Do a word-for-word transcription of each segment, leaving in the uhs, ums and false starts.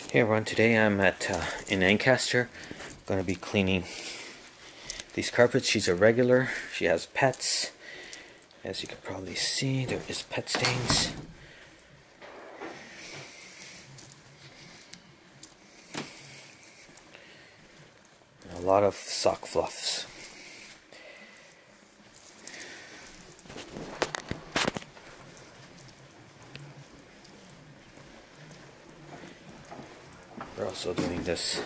Hey everyone, today I'm at uh, in Ancaster. Going to be cleaning these carpets. She's a regular. She has pets. As you can probably see, there is pet stains. And a lot of sock fluffs. We're also doing this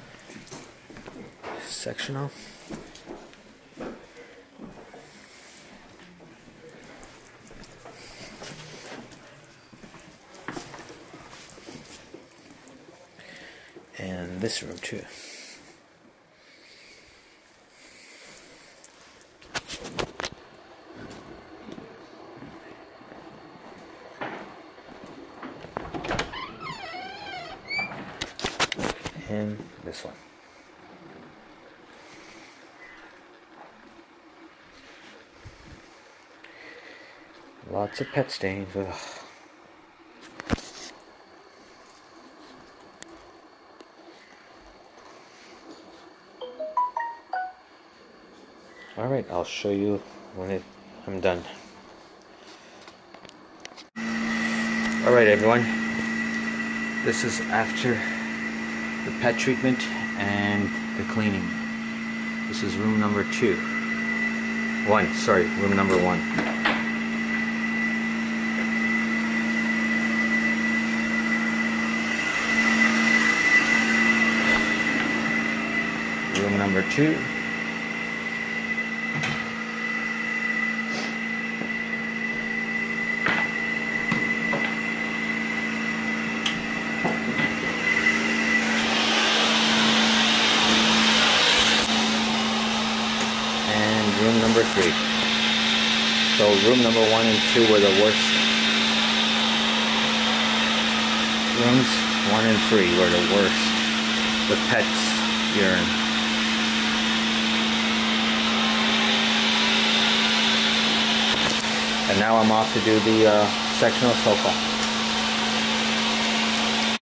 sectional. And this room too. And this one. Lots of pet stains. Ugh. Alright, I'll show you when it, I'm done. Alright everyone, this is after the pet treatment and the cleaning. This is room number two. One, sorry, room number one. Room number two. Room number three. So room number one and two were the worst. Rooms one and three were the worst. The pets urine. And now I'm off to do the uh, sectional sofa.